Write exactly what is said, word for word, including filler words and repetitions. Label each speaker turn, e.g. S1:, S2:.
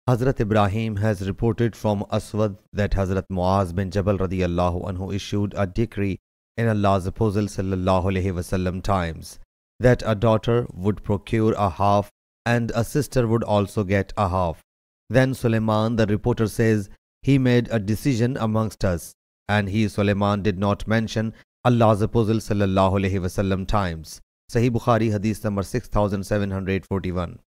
S1: Hazrat Ibrahim has reported from Aswad that Hazrat Muaz bin Jabal radiyallahu anhu issued a decree in Allah's Apostle sallallahu alaihi wasallam times that a daughter would procure a half and a sister would also get a half. Then Suleiman, the reporter, says, he made a decision amongst us, and he, Suleiman, did not mention Allah's Apostle sallallahu alaihi wasallam times. Sahih Bukhari Hadith number six thousand seven hundred forty-one.